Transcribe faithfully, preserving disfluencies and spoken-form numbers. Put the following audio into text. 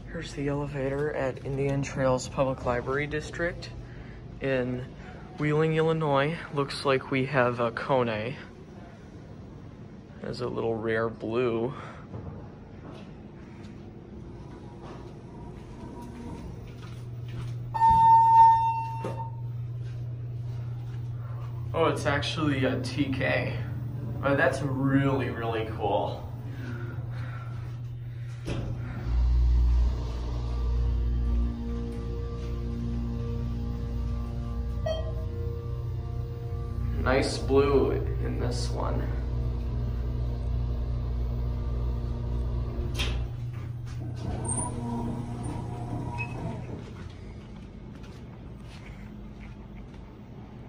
Here's the elevator at Indian Trails Public Library District in Wheeling, Illinois. Looks like we have a Kone. There's a little rare blue. Oh, it's actually a T K. Oh, that's really, really cool. Nice blue in this one.